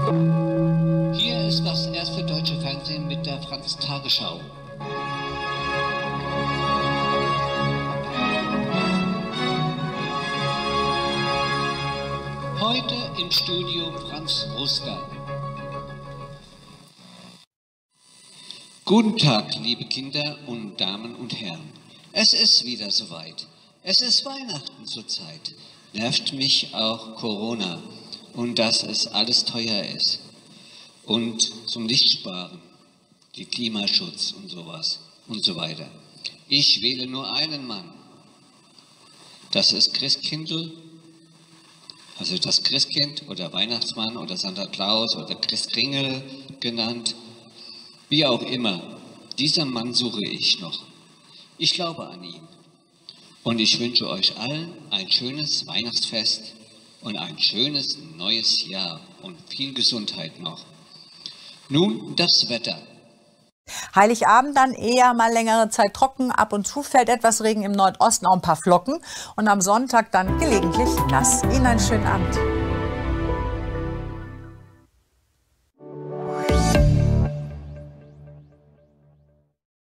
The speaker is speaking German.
Hier ist das erste deutsche Fernsehen mit der Franz-Tagesschau. Heute im Studio Franz Ruska. Guten Tag, liebe Kinder und Damen und Herren. Es ist wieder soweit. Es ist Weihnachten zurzeit. Nervt mich auch Corona und dass es alles teuer ist. Und zum Lichtsparen, die Klimaschutz und sowas und so weiter. Ich wähle nur einen Mann. Das ist Christkindl, also das Christkind oder Weihnachtsmann oder Santa Claus oder Christkringel genannt. Wie auch immer, dieser Mann suche ich noch. Ich glaube an ihn. Und ich wünsche euch allen ein schönes Weihnachtsfest und ein schönes neues Jahr und viel Gesundheit noch. Nun das Wetter. Heiligabend dann eher mal längere Zeit trocken, ab und zu fällt etwas Regen im Nordosten, auch ein paar Flocken und am Sonntag dann gelegentlich nass. Ihnen einen schönen Abend.